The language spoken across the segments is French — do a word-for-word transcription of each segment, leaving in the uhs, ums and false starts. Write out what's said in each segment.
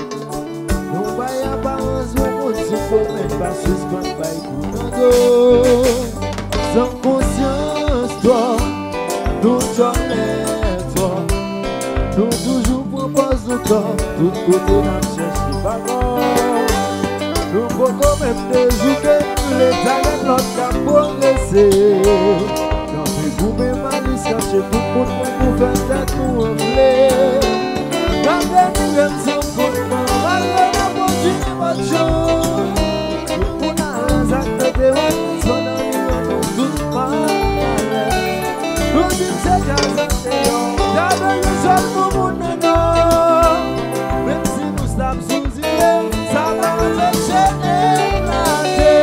Non pa y apparence ou moun sou pou men pa suspend pa y kounando. Sans conscience toi, nous jamais toi. Nous toujours propose nous corps, tout côté n'a cherché pas bon. Nous pouvons même déjouer les talents de notre cap progresser. Dans les gourmets malice, chez tout le monde pour faire tête nous enfler. Quand les gens sont contents, malgré la bonne votre chose. Tout le monde a un sac de terrain, son ami, on tout mal. Nous disons c'est qu'à Santéon, j'avais eu seul pour mon nom. Même si nous sommes sous-îles, ça va empêcher éclater.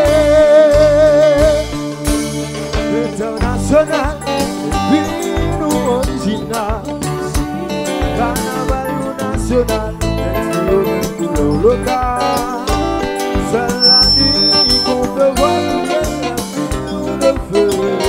International, et puis nous original. Carnaval nous national, et puis nous local. Seule la nuit qu'on peut voir le feu.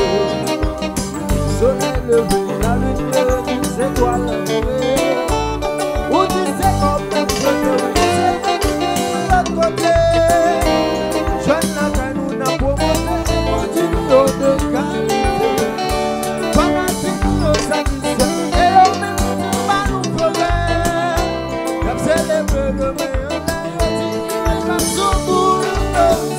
Soleil levé, la lumière des étoiles levées. Où tu sais comme le feu, c'est l'autre côté. Jeune la caille nous n'a promoté, et du lot de qualité. Fanatique nous satisfait, et on même pas nous pleurer. Comme c'est les peu de meilleur, elle va sur bout de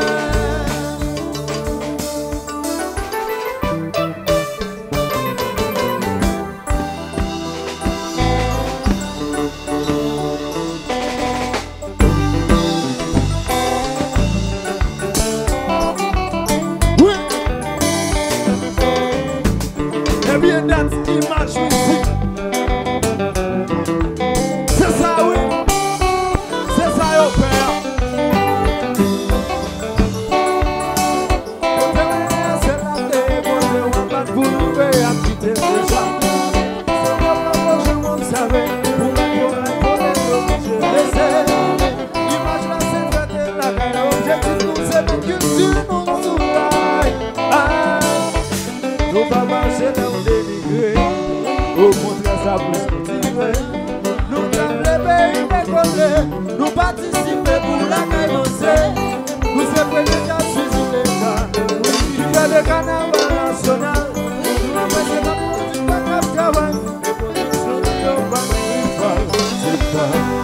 nous participer pour la caille. Nous sommes prêts à suivre les cas. Oui, il y a le carnaval national. Nous avons la politique de travail. Les conditions de l'urbain, c'est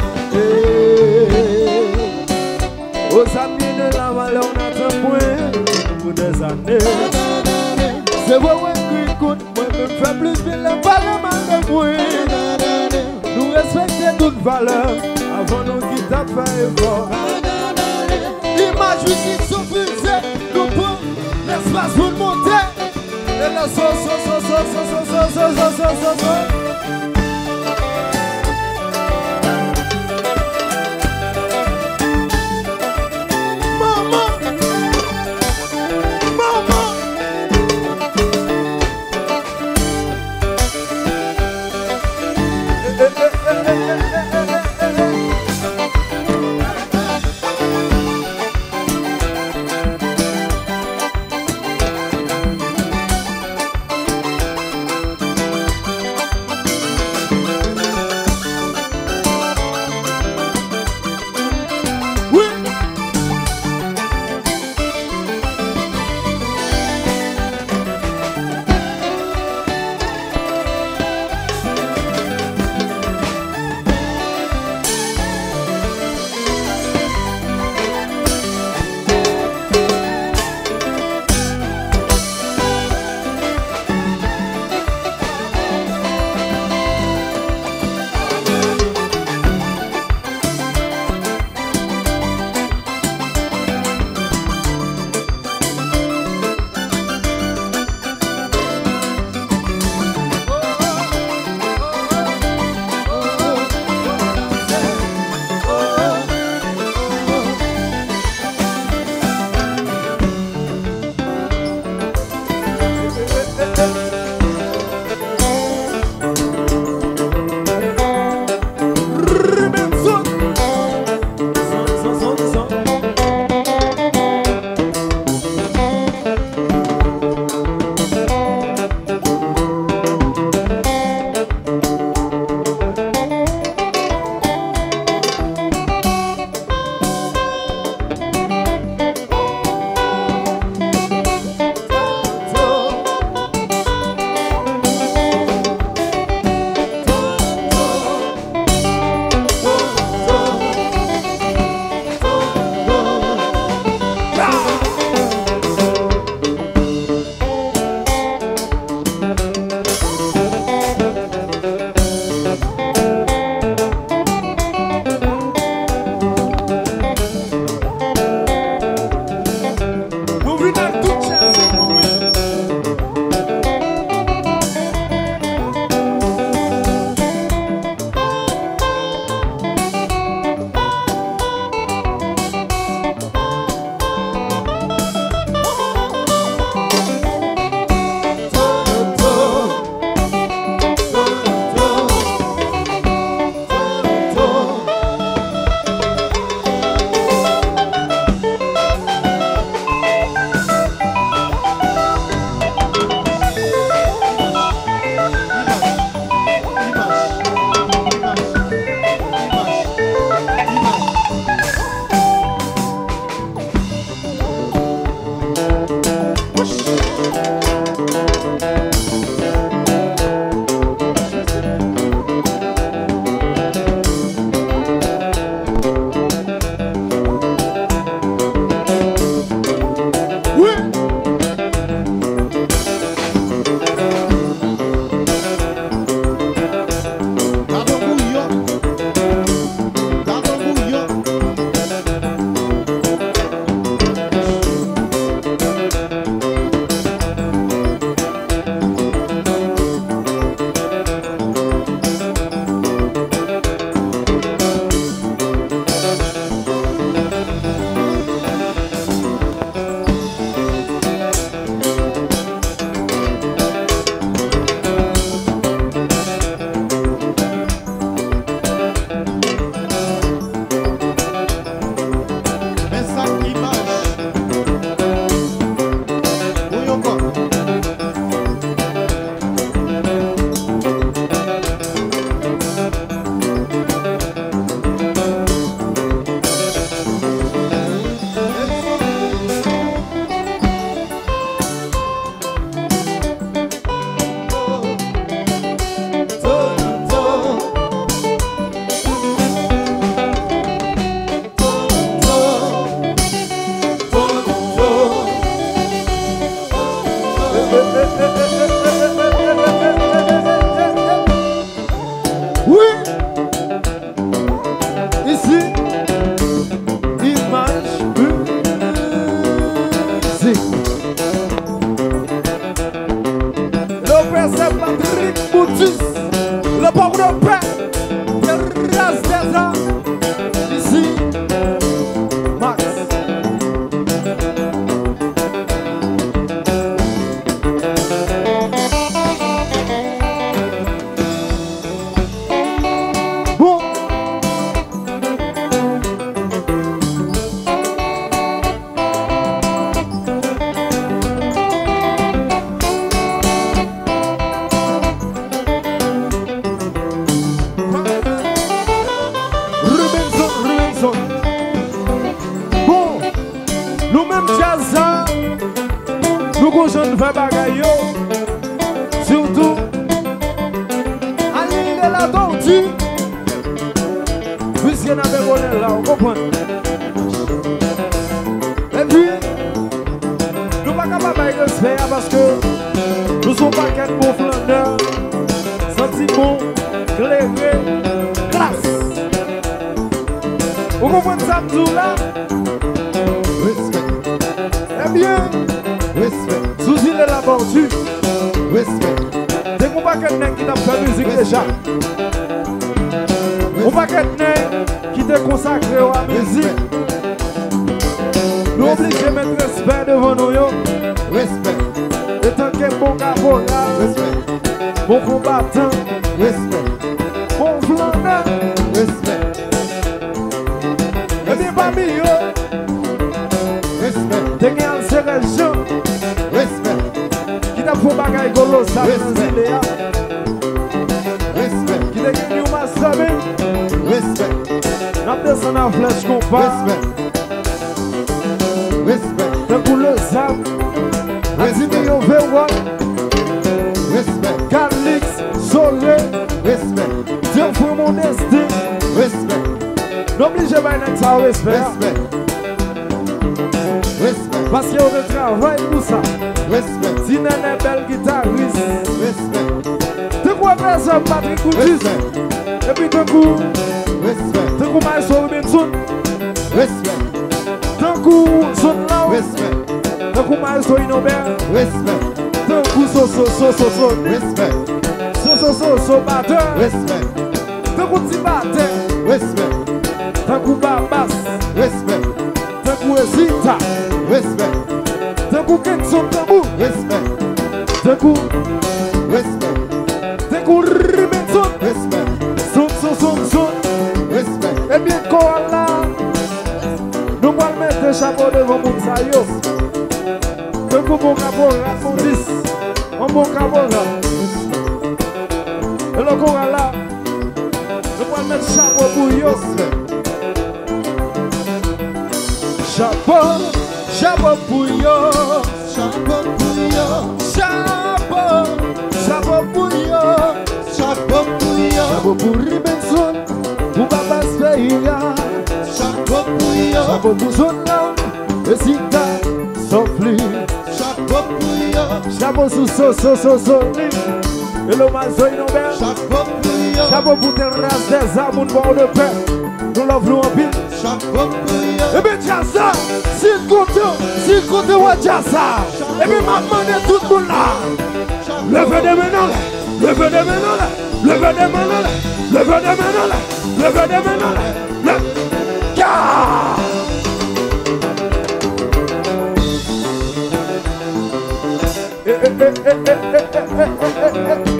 pas. Aux amis de la valeur, on attend point pour des années. C'est vrai que moi, je fais plus de la parlement de moi. Nous respectons toute valeur. Avant nous qui t'a fait effort. L'image musique sont fusées. Nous prenons l'espace pour monter. Et la sauce, sauce, sauce, sauce, sauce, sauce, sauce, sauce, sauce. même jazz, nous conjonctons faire bagaille, surtout, à l'île de la tortue, puisqu'il y en avait volé là, on comprend. Et puis, nous ne sommes pas capables de se faire parce que nous sommes pas quatre bons flandeurs, sentiments, clairés, classe. Vous comprenez ça tout là? Respect. Eh bien, respect. Sous il est la venture. Respect. Dès qu'on va quelqu'un qui t'a fait musique déjà. On va quelqu'un qui t'a consacré à la musique. Nous obligés de mettre respect devant nous. Respect. Étant que bon caporal. Respect. Bon combattant. Respect. Bon flandeur. Respect. Et bien parmi eux, respect. T'es gagné ces régions, respect. Qui t'a fait bagaille colossal dans les idées. Respect. Qui t'a gagné un massacre, respect. N'a pas descendu en flèche compas, respect. Respect. T'as coulé le sable, respect. Yo Véwan, respect. Calix, Soleil, respect. Dieu fait mon destin, respect. N'obligez pas d'être ça au respect. Respect. Respect. Parce qu'il y a un travail pour ça. Respect. Si n'est pas belle guitariste. Respect. T'es quoi faire Patrick Coutis? Et puis t'es coup. Respect. T'es coup Maïso Robinson. Respect. T'es coup Son Lao. Respect. T'es coup Maïso Inobert. Respect. T'es coup So So So So So. Respect. So So So So Batteur. Respect. T'es coup Tibaté. Respect. T'as coup Babas, respect. T'as coup Ezita, respect. T'as coup Kenson Tabou, respect. T'as coup, respect. T'as coup Ribenson, respect. Son, son, son, son, respect. Et bien Koala, nous allons mettre le chapeau devant Mounsayo. T'as coup bon caporal, mon dix, un bon caporal. Et le Koala, nous allons mettre le chapeau pour eux. Chapeau, chapeau pour yo, chapeau pour yo, chapeau, chapeau pour yo, chapeau pour yo, chapeau pour Ribenson, pour Babas Veilla, chapeau pour yo, chapeau pour Zonla, Ezita, Sofli, chapeau pour yo, chapeau sous So So So Soni, et le Mazo Inobert, chapeau pour yo, chapeau pour Terrasse des Amours bord de paix, nous l'avons en pile, chapeau pour yo. Et bien Jassa, s'il compte, s'il compte ouais Jassa. Et bien m'a demandé tout le monde là. Levez des mains là, levez des mains là, levez des mains là, levez des mains là, levez des mains là, levez. Eh eh eh eh eh eh eh eh eh.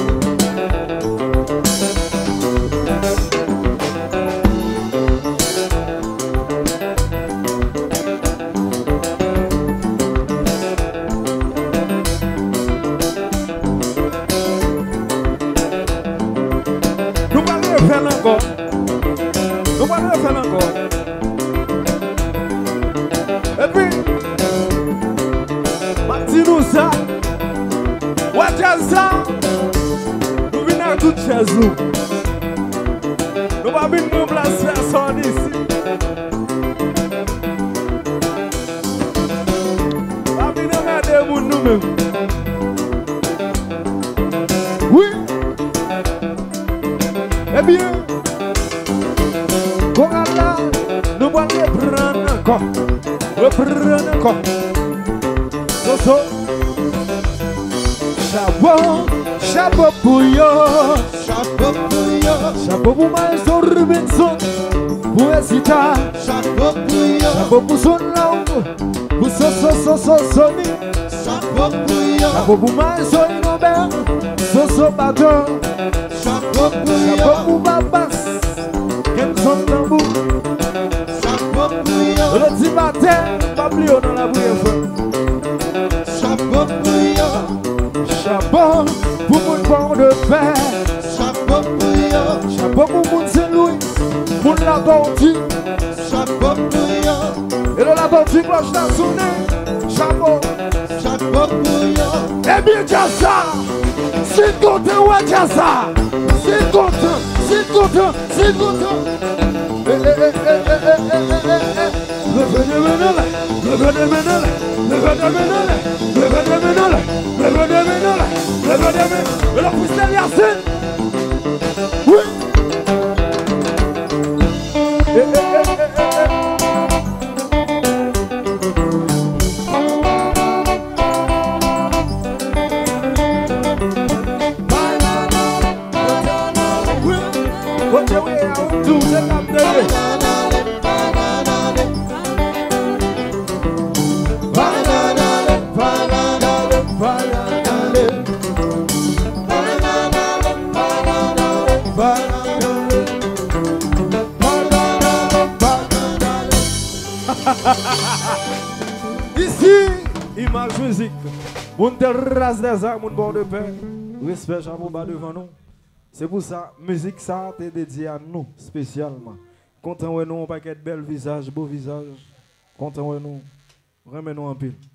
Nous allons le faire encore. Et puis, dis-nous ça. Ouadjaza, nous venons à toutes chez nous. Nous ne venons pas nous placer personne ici. Nous ne venons pas aider nous-mêmes. Oui. Eh bien, Koala, nous allons prendre encore, reprendre encore. Soso, chapeau, chapeau pour yo, chapeau pour yo, chapeau pour Maïso Robinson, pour Ezita, chapeau pour yo, chapeau pour Zonla, pour Soso Soso Soni, chapeau pour yo, chapeau pour Maïso Inobert, Soso Batteur, chapeau pour yo, chapeau pour Babas. Kenson Tabou, chapeau pour yo, le petit matin, pas plus haut dans la bouille. Chapeau pour yo, chapeau pour mon port de paix. Chapeau pour yo, chapeau pour mon Saint-Louis, pour la tortue. Chapeau pour yo, Et de la partie cloche n'a sonné. Chapeau. Chapeau pour yo. Eh bien, tiens ça. C'est content, ouais, tiens ça. C'est content, c'est content, c'est content. Eh, eh, eh, eh, eh, eh, eh, eh, eh. Revenez, menez-le. Revenez, menez-le. Revenez, menez-le. Revenez, menez-le. Revenez, menez-le. Revenez, menez-le. Et la pousse derrière, c'est. Oui. Eh, eh, eh, eh, eh, eh. What the way I do the lap day? Banana, banana, banana, Ici, image musique. Mon terrasse des arts, mon bord de paix. Respect, chapeau bas devant nous. C'est pour ça, musique ça t'est dédié à nous, spécialement. Content de nous, un paquet de belles visages, beaux visages. Content de nous, remets-nous en pile.